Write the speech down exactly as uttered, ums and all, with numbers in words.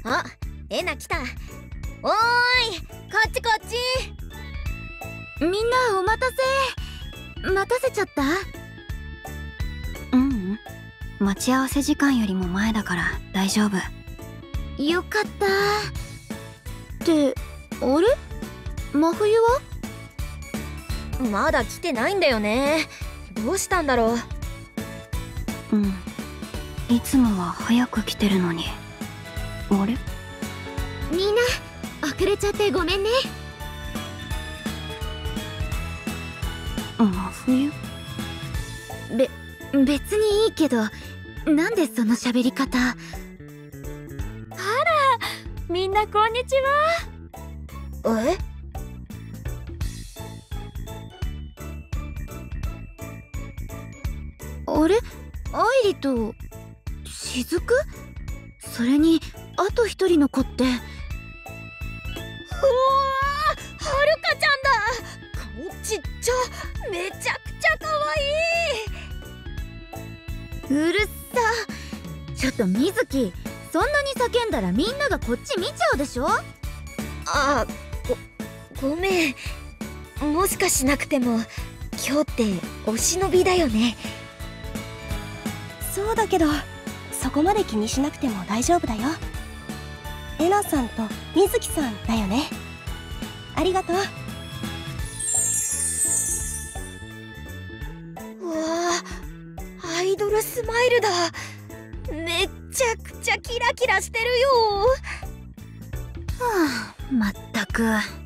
あ、えな来た。おーい、こっちこっち。 みんなお待たせ。待たせちゃった？ううん、待ち合わせ時間よりも前だから大丈夫。よかった。ってあれ、真冬は？ まだ来てないんだよね。どうしたんだろう。うん、いつもは早く来てるのに。あれ、みんな遅れちゃってごめんね。真冬？べ、別にいいけど、なんでその喋り方。あら、みんなこんにちは。 う。え？ あれ、愛理と雫？それにあと一人の子って。うわー、はるかちゃんだ。顔ちっちゃ、めちゃくちゃかわいい。 うるさ。ちょっとみずき、そんなに叫んだらみんながこっち見ちゃうでしょ。 あ、ご、ごめん。もしかしなくても今日ってお忍びだよね。 そうだけど、そこまで気にしなくても大丈夫だよ。えなさんとみずきさんだよね。ありがとう。 うわあ、アイドルスマイルだ。めっちゃくちゃキラキラしてるよ。 はあ、まったく。